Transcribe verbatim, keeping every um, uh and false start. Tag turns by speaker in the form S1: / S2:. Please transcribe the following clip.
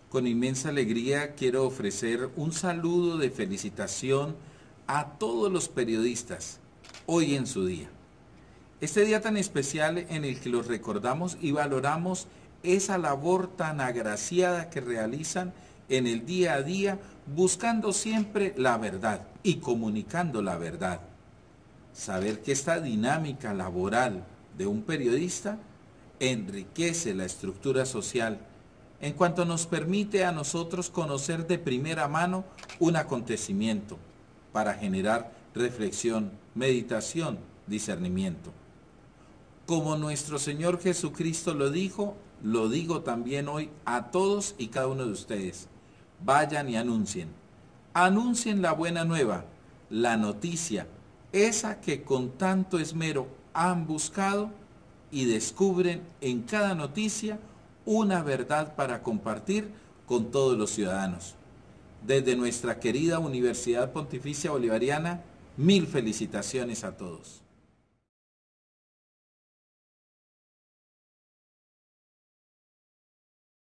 S1: Con inmensa alegría quiero ofrecer un saludo de felicitación a todos los periodistas hoy en su día. Este día tan especial en el que los recordamos y valoramos esa labor tan agraciada que realizan en el día a día, buscando siempre la verdad y comunicando la verdad. Saber que esta dinámica laboral de un periodista enriquece la estructura social en cuanto nos permite a nosotros conocer de primera mano un acontecimiento para generar reflexión, meditación, discernimiento. Como nuestro Señor Jesucristo lo dijo, lo digo también hoy a todos y cada uno de ustedes. Vayan y anuncien. Anuncien la buena nueva, la noticia, esa que con tanto esmero han buscado y descubren en cada noticia una verdad para compartir con todos los ciudadanos. Desde nuestra querida Universidad Pontificia Bolivariana, mil felicitaciones a todos.